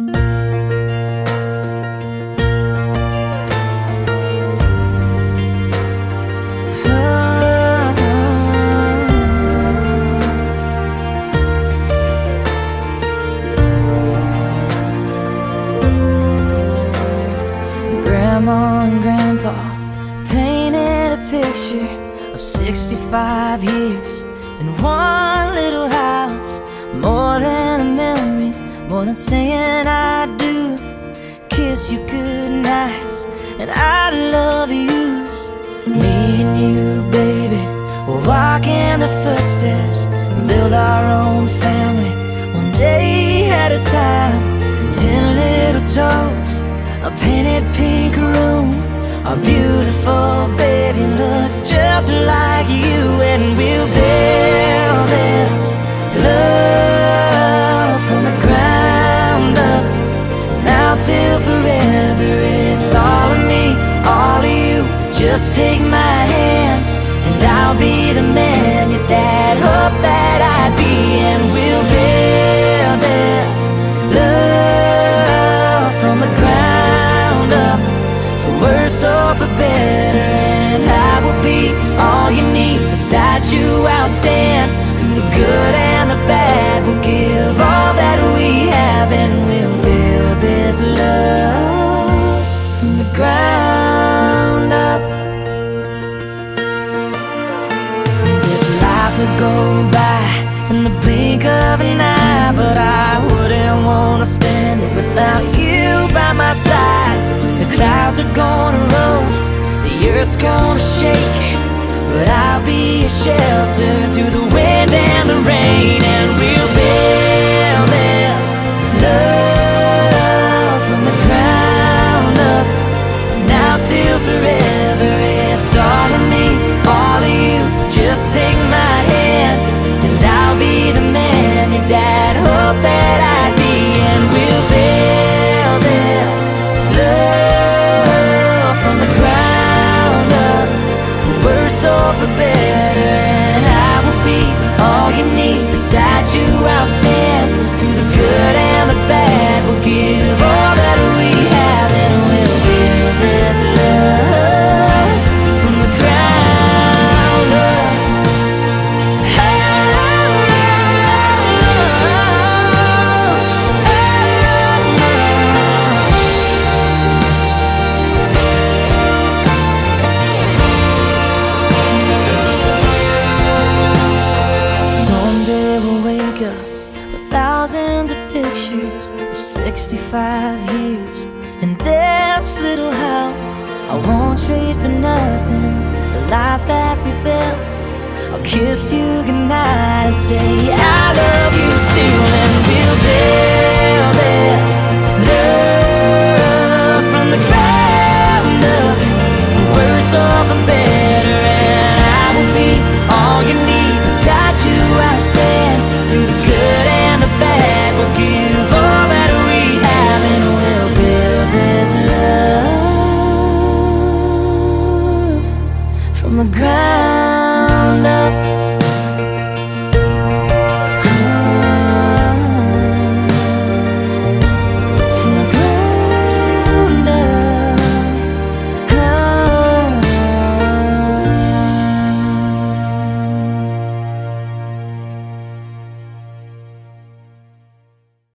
Grandma and Grandpa painted a picture of 65 years in one little house. More than a memory, more than saying I do. Kiss you good nights and I love yous. Me and you, baby, we'll walk in the footsteps and build our own family, one day at a time. 10 little toes, a painted pink room. Our beautiful baby looks just like you. And we'll build this love from the ground up. Now till forever, it's all of me, all of you. Just take my hand and I'll be the man your dad hoped that I'd be. And we'll build this love from the ground up, for worse or for better. And I will be all you need. Beside you I'll stand through the good and the bad. We'll give all that we have and we'll build this love from the ground up. This life will go by in the blink of an eye, but I wouldn't want to spend it without you by my side. The clouds are gonna roll, the earth's gonna shake, but I'll be a shelter through the wind and the rain. And we'll build this love from the ground up. Now till forever, it's all of me, all of you. Just take my hand and I'll be the man your dad hoped that I'd be. And we'll build this love from the ground up, for worse or for better. And I will be all you need. Beside you I'll stand through the good and the bad. We'll give all that we have and we'll build this love from the ground up. Someday we'll wake up with thousands of pictures of 65 years in this little house. I won't trade for nothing the life that we built. I'll kiss you goodnight and say I love you still.